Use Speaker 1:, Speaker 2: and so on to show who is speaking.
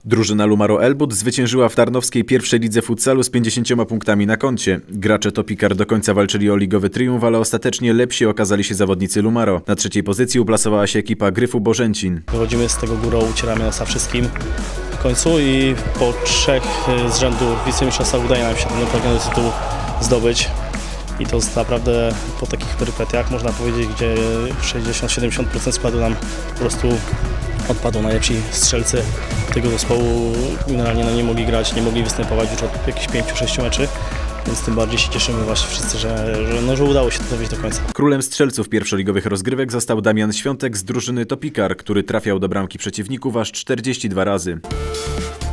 Speaker 1: Drużyna Lumaro Elbut zwyciężyła w tarnowskiej pierwszej lidze futsalu z 50 punktami na koncie. Gracze Topikar do końca walczyli o ligowy triumf, ale ostatecznie lepsi okazali się zawodnicy Lumaro. Na trzeciej pozycji uplasowała się ekipa Gryfu Bożęcin.
Speaker 2: Wychodzimy z tego górą, ucieramy nosa wszystkim w końcu i po 3 z rzędu wicemistrzostwach udaje nam się ten upragniony tytuł zdobyć. I to naprawdę po takich perypetiach, można powiedzieć, gdzie 60-70% składu nam po prostu odpadło. Najlepsi strzelcy tego zespołu generalnie nie mogli grać, nie mogli występować już od jakichś 5-6 meczy. Więc tym bardziej się cieszymy właśnie wszyscy, że udało się to dowieść do końca.
Speaker 1: Królem strzelców pierwszoligowych rozgrywek został Damian Świątek z drużyny Topikar, który trafiał do bramki przeciwników aż 42 razy.